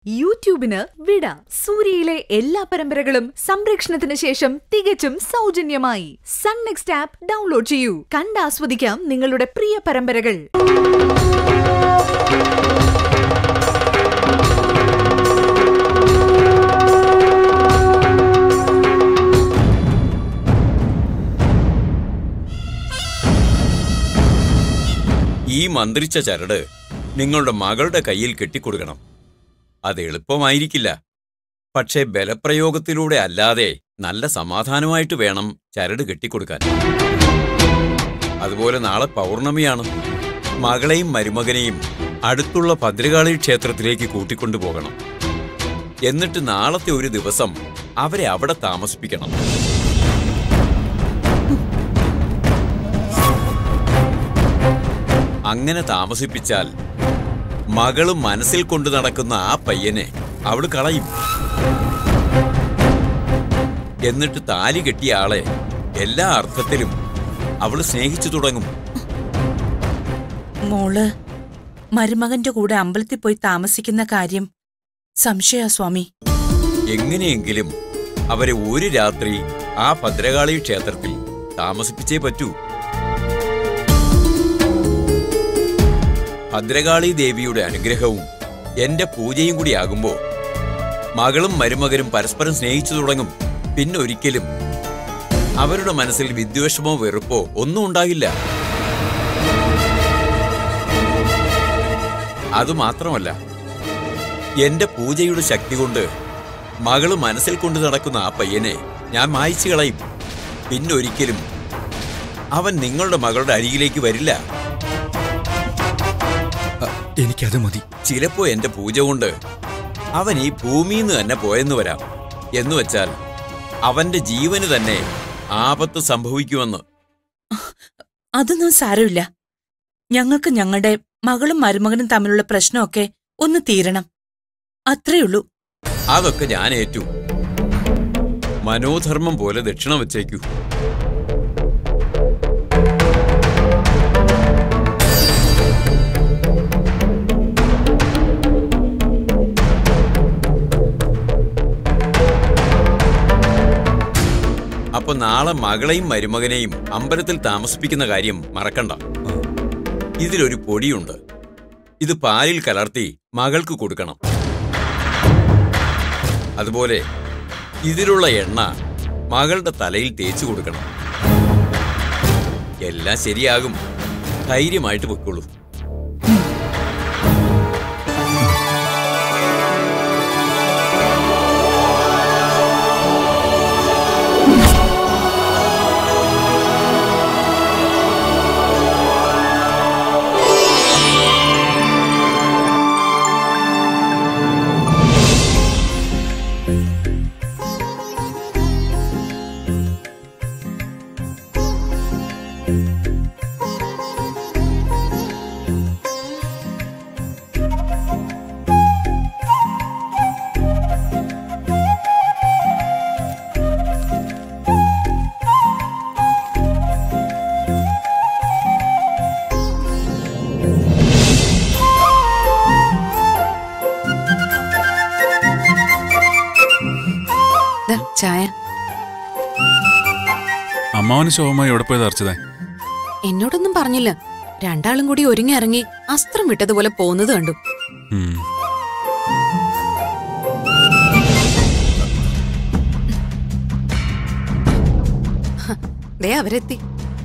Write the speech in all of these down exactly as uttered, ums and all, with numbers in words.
യൂട്യൂബിന് വിട. സൂര്യയിലെ എല്ലാ പരമ്പരകളും സംരക്ഷണത്തിന് ശേഷം തികച്ചും സൗജന്യമായി സൺ നെക്സ്റ്റ് ആപ്പ് ഡൗൺലോഡ് ചെയ്യൂ. കണ്ടാസ്വദിക്കാം നിങ്ങളുടെ പ്രിയ പരമ്പരകൾ. ഈ മന്ത്രിച്ച ചരട് നിങ്ങളുടെ മകളുടെ കയ്യിൽ കെട്ടിക്കൊടുക്കണം. അത് എളുപ്പമായിരിക്കില്ല. പക്ഷേ ബലപ്രയോഗത്തിലൂടെ അല്ലാതെ നല്ല സമാധാനമായിട്ട് വേണം ചരട് കെട്ടിക്കൊടുക്കാൻ. അതുപോലെ നാളെ പൗർണമിയാണ്. മകളെയും മരുമകനെയും അടുത്തുള്ള ഭദ്രകാളി ക്ഷേത്രത്തിലേക്ക് കൂട്ടിക്കൊണ്ടുപോകണം. എന്നിട്ട് നാളത്തെ ഒരു ദിവസം അവരെ അവിടെ താമസിപ്പിക്കണം. അങ്ങനെ താമസിപ്പിച്ചാൽ മകള് മനസ്സിൽ കൊണ്ടു നടക്കുന്ന ആ പയ്യനെ അവള് കളയും. എന്നിട്ട് താലി കെട്ടിയ ആളെ എല്ലാ അർത്ഥത്തിലും അവള് സ്നേഹിച്ചു തുടങ്ങും. മോള് മരുമകന്റെ കൂടെ അമ്പലത്തിൽ പോയി താമസിക്കുന്ന കാര്യം സംശയ സ്വാമി. എങ്ങനെയെങ്കിലും അവരെ ഒരു രാത്രി ആ ഭദ്രകാളി ക്ഷേത്രത്തിൽ താമസിപ്പിച്ചേ പറ്റൂ. ഭദ്രകാളി ദേവിയുടെ അനുഗ്രഹവും എന്റെ പൂജയും കൂടി ആകുമ്പോ മകളും മരുമകനും പരസ്പരം സ്നേഹിച്ചു തുടങ്ങും. പിന്നെ ഒരിക്കലും അവരുടെ മനസ്സിൽ വിദ്വേഷമോ വെറുപ്പോ ഒന്നും ഉണ്ടാകില്ല. അതുമാത്രമല്ല, എന്റെ പൂജയുടെ ശക്തി കൊണ്ട് മകള് മനസ്സിൽ കൊണ്ടു നടക്കുന്ന ആ പയ്യനെ ഞാൻ മായ്ച്ചു കളയും. പിന്നെ ഒരിക്കലും അവൻ നിങ്ങളുടെ മകളുടെ അരികിലേക്ക് വരില്ല. എനിക്കത് മതി. ചിലപ്പോ എന്റെ പൂജ കൊണ്ട് അവൻ ഈ ഭൂമിയിൽ നിന്ന് തന്നെ പോയെന്ന് വരാം. എന്ന് വെച്ചാൽ അവന്റെ ജീവന് തന്നെ ആപത്ത് സംഭവിക്കുമെന്ന്. അതൊന്നും സാരമില്ല. ഞങ്ങൾക്ക് ഞങ്ങളുടെ മകളും മരുമകനും തമ്മിലുള്ള പ്രശ്നമൊക്കെ ഒന്ന് തീരണം. അത്രയുള്ളൂ. അതൊക്കെ ഞാൻ ഏറ്റു. മനോധർമ്മം പോലെ ദക്ഷിണ വെച്ചേക്കൂ. അപ്പൊ നാളെ മകളെയും മരുമകനെയും അമ്പലത്തിൽ താമസിപ്പിക്കുന്ന കാര്യം മറക്കണ്ട. ഇതിലൊരു പൊടിയുണ്ട്. ഇത് പാലിൽ കലർത്തി മകൾക്ക് കൊടുക്കണം. അതുപോലെ ഇതിലുള്ള എണ്ണ മകളുടെ തലയിൽ തേച്ചു കൊടുക്കണം. എല്ലാം ശരിയാകും. ധൈര്യമായിട്ട് പൊയ്ക്കൊള്ളൂ. ചായ. അമ്മാവന് ശോഭമായി എവിടെ പോയത് അർച്ചതേ? എന്നോടൊന്നും പറഞ്ഞില്ല. രണ്ടാളും കൂടി ഒരുങ്ങി ഇറങ്ങി അസ്ത്രം വിട്ടതുപോലെ പോകുന്നത് കണ്ടു. ദേ അവരെത്തി.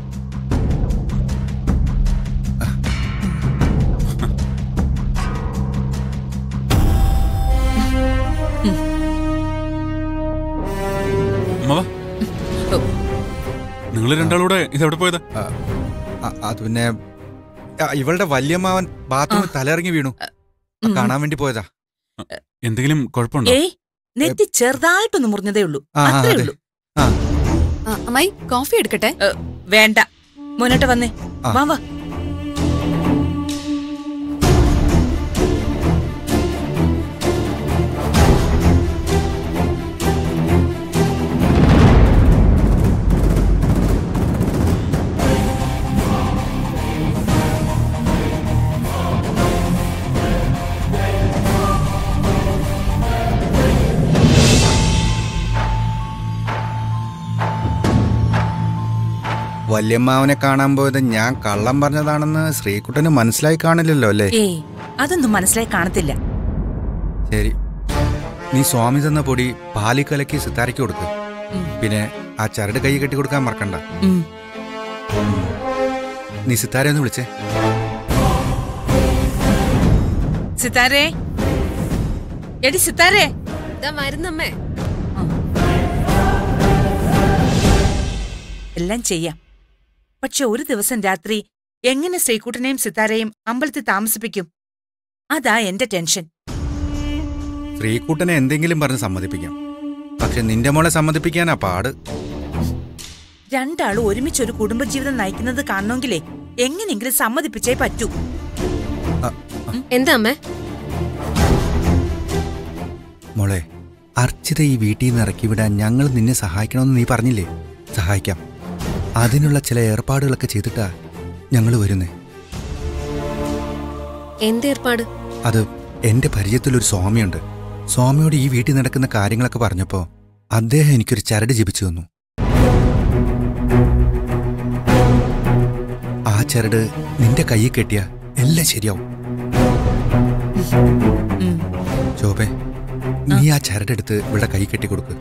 നിങ്ങൾ രണ്ടാളൂടെ ഇതെവിടെ പോയതാ? അത് പിന്നെ ഇവളുടെ വല്യമ്മാവൻ ബാത്റൂമിൽ തലയിറങ്ങി വീണു. കാണാൻ വേണ്ടി പോയതാ. എന്തെങ്കിലും കുഴപ്പമുണ്ടോ? ഏയ്, നെറ്റി ചെറുതായിട്ടൊന്ന് മുറിഞ്ഞതേ ഉള്ളൂ. അത്രേ ഉള്ളൂ. അമ്മായി, കോഫി എടുക്കട്ടെ? വേണ്ട, മുന്നോട്ട് വന്നേ. വാ വാ. വല്യമ്മാവനെ കാണാൻ പോയത് ഞാൻ കള്ളം പറഞ്ഞതാണെന്ന് ശ്രീകുട്ടന് മനസ്സിലായി കാണില്ലല്ലോ അല്ലേ? ഏയ് അതൊന്നും മനസ്സിലായി കാണത്തില്ല. ശരി, നീ സ്വാമി തന്ന പൊടി പാലി കലക്കി സിത്താരയ്ക്ക് കൊടുക്ക്. പിന്നെ ആ ചരട് കൈ കെട്ടി കൊടുക്കാൻ മറക്കണ്ട. നീ സിത്താരെ ഒന്ന് വിളിച്ചേ. സിത്താരേ, എടി സിത്താരേ. വരുന്നമ്മേ. എല്ലാം ചെയ്യാം. പക്ഷെ ഒരു ദിവസം രാത്രി എങ്ങനെ ശ്രീകുട്ടനെയും സിത്താരയും അമ്പലത്തിൽ താമസിപ്പിക്കും? അതാ എന്റെ ടെൻഷൻ. ശ്രീകുട്ടനെ എന്തെങ്കിലും പറഞ്ഞ് സമ്മതിപ്പിക്കാം. പക്ഷെ നിന്റെ മോളെ സമ്മതിപ്പിക്കാനാ പാട്. രണ്ടാളും ഒരുമിച്ചൊരു കുടുംബജീവിതം നയിക്കുന്നത് കാണണമെങ്കിലേ എങ്ങനെയെങ്കിലും സമ്മതിപ്പിച്ചേ പറ്റൂ. എന്താ അമ്മേ? മോളെ, അർച്ചിത ഈ വീട്ടിൽ നിന്ന് ഇറക്കി വിടാൻ ഞങ്ങൾ നിന്നെ സഹായിക്കണമെന്ന് നീ പറഞ്ഞില്ലേ? സഹായിക്കാം. അതിനുള്ള ചില ഏർപ്പാടുകളൊക്കെ ചെയ്തിട്ടാ ഞങ്ങൾ വരുന്നേ. എന്ത് ഏർപ്പാട്? അത് എന്റെ പരിചയത്തിലൊരു സ്വാമിയുണ്ട്. സ്വാമിയോട് ഈ വീട്ടിൽ നടക്കുന്ന കാര്യങ്ങളൊക്കെ പറഞ്ഞപ്പോ അദ്ദേഹം എനിക്കൊരു ചരട് ജപിച്ചു തന്നു. ആ ചരട് നിന്റെ കയ്യിൽ കെട്ടിയ എല്ലാം ശരിയാവും. ശോഭേ, നീ ആ ചരടെടുത്ത് ഇവിടെ കൈ കെട്ടി കൊടുക്ക്.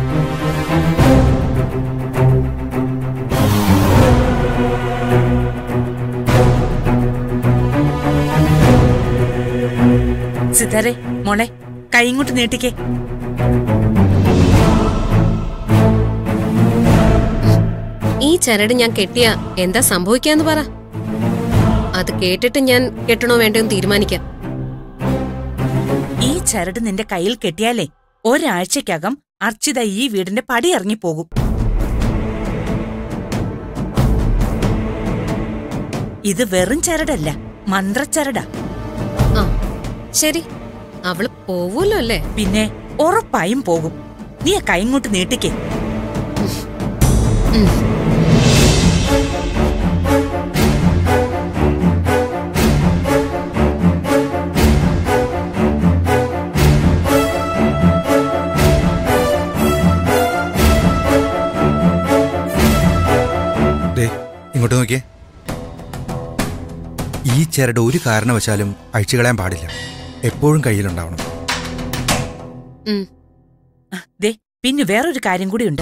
സിതാരേ, മോളെ കൈ ഇങ്ങോട്ട് നീട്ടിക്കേ. ഈ ചരട് ഞാൻ കെട്ടിയ എന്താ സംഭവിക്കാന്ന് പറ. അത് കേട്ടിട്ട് ഞാൻ കെട്ടണോ വേണ്ടോ തീരുമാനിക്കാം. ഈ ചരട് നിന്റെ കയ്യിൽ കെട്ടിയാലേ ഒരാഴ്ചക്കകം അർച്ചിത ഈ വീടിന്റെ പടി ഇറങ്ങിപ്പോകും. ഇത് വെറും ചരടല്ല, മന്ത്രച്ചരടാ. ആ ശരി, അവള് പോവൂല്ലോ അല്ലേ? പിന്നെ ഉറപ്പായും പോകും. നീ ആ കൈ ഇങ്ങോട്ട് നീട്ടിക്കേ. ഇങ്ങോട്ട് നോക്കിയേ. ഈ ചരട് ഒരു കാരണവശാലും അഴിച്ചു കളയാൻ പാടില്ല. എപ്പോഴും കയ്യിലുണ്ടാവണം. ദേ, പിന്നെ വേറൊരു കാര്യം കൂടിയുണ്ട്.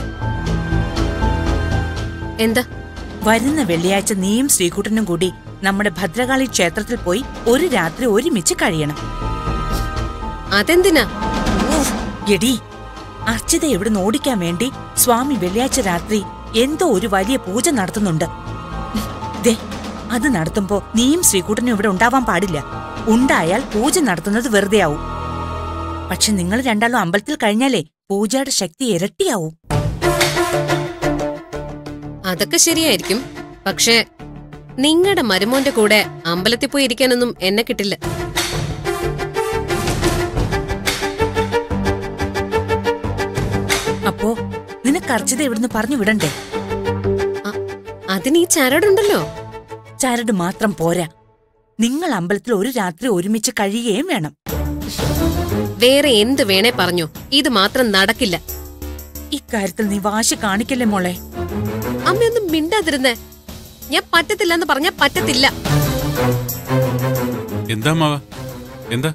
എന്താ? വരുന്ന വെള്ളിയാഴ്ച നീയും ശ്രീകുട്ടനും കൂടി നമ്മുടെ ഭദ്രകാളി ക്ഷേത്രത്തിൽ പോയി ഒരു രാത്രി ഒരുമിച്ച് കഴിയണം. അതെന്തിനാ? എടി, അർച്ചിത എവിടുന്ന് ഓടിക്കാൻ വേണ്ടി സ്വാമി വെള്ളിയാഴ്ച രാത്രി എന്തോ ഒരു വലിയ പൂജ നടത്തുന്നുണ്ട്. ദേ, അത് നടത്തുമ്പോ നീയും ശ്രീകുട്ടനും ഇവിടെ ഉണ്ടാവാൻ പാടില്ല. ഉണ്ടായാൽ പൂജ നടത്തുന്നത് വെറുതെ ആവും. പക്ഷെ നിങ്ങൾ രണ്ടാളും അമ്പലത്തിൽ കഴിഞ്ഞാലേ പൂജയുടെ ശക്തി ഇരട്ടിയാവും. അതൊക്കെ ശരിയായിരിക്കും. പക്ഷേ നിങ്ങളുടെ മരുമോന്റെ കൂടെ അമ്പലത്തിൽ പോയി ഇരിക്കാനൊന്നും എന്നെ കിട്ടില്ല. അപ്പോ നിനക്ക് അർച്ചിത ഇവിടുന്ന് പറഞ്ഞു വിടണ്ടേ? അതിന് ഈ ചരടുണ്ടല്ലോ. ചരട് മാത്രം പോരാ, നിങ്ങൾ അമ്പലത്തിൽ ഒരു രാത്രി ഒരുമിച്ച് കഴിയുകയും വേണം. വേറെ എന്ത് വേണേ പറഞ്ഞോ, ഇത് മാത്രം നടക്കില്ല. ഇക്കാര്യത്തിൽ നീ വാശി കാണിക്കല്ലേ മോളെ. അമ്മയൊന്നും മിണ്ടാതിരുന്നേ. ഞാൻ പറ്റത്തില്ലെന്ന് പറഞ്ഞാ പറ്റത്തില്ല. എന്താ മാവ? എന്താ?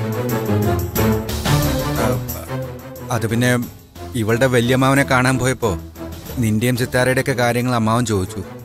അത് പിന്നെ ഇവളുടെ വല്യമ്മാവനെ കാണാൻ പോയപ്പോ നിന്റെയും സിത്താരയുടെ ഒക്കെ കാര്യങ്ങൾ അമ്മാവൻ ചോദിച്ചു.